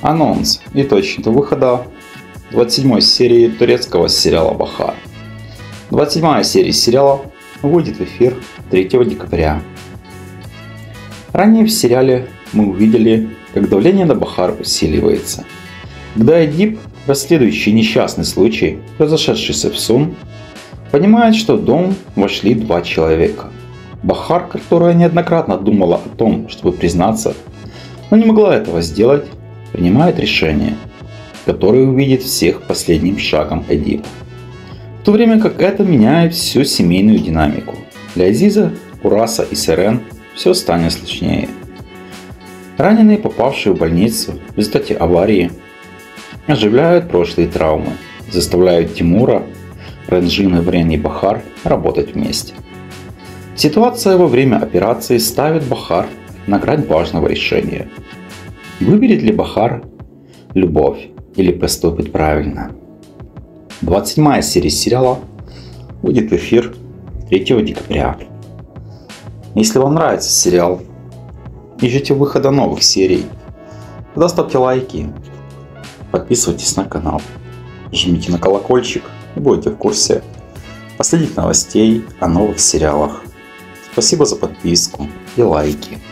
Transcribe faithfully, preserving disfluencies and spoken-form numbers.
Анонс и точно до выхода двадцать седьмой серии турецкого сериала «Бахар». двадцать седьмая серия сериала выйдет в эфир третьего декабря. Ранее в сериале мы увидели, как давление на Бахар усиливается, когда Эдип, расследующий несчастный случай, произошедшийся в Сун, понимает, что в дом вошли два человека. Бахар, которая неоднократно думала о том, чтобы признаться, но не могла этого сделать, принимает решение, которое увидит всех последним шагом Эдипа. В то время как это меняет всю семейную динамику. Для Азиза, Ураса и Серен все станет сложнее. Раненые, попавшие в больницу в результате аварии, оживляют прошлые травмы, заставляют Тимура, Ренджин, Эврен и Бахар работать вместе. Ситуация во время операции ставит Бахар на грань важного решения. Выберет ли Бахар любовь или поступит правильно? двадцать седьмая серия сериала выйдет в эфир третьего декабря. Если вам нравится сериал и ждете выхода новых серий, тогда ставьте лайки, подписывайтесь на канал, жмите на колокольчик и будете в курсе последних новостей о новых сериалах. Спасибо за подписку и лайки.